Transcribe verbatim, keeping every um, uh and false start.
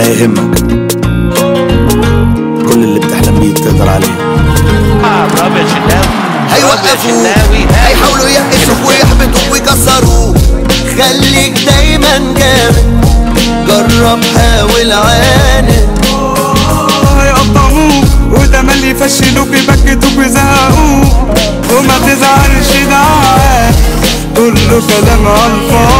ولا يهمك، كل اللي بتحلم بيه تقدر عليه. هيوقفوك، هيحاولوا يقفوك ويحبطوك ويكسروك، خليك دايما جامد، جرب حاول عاند. هيقطعوك وتملي يفشلوك يبكتوك ويزهقوك، وما تزعلش ده كله كلام عالفاضي.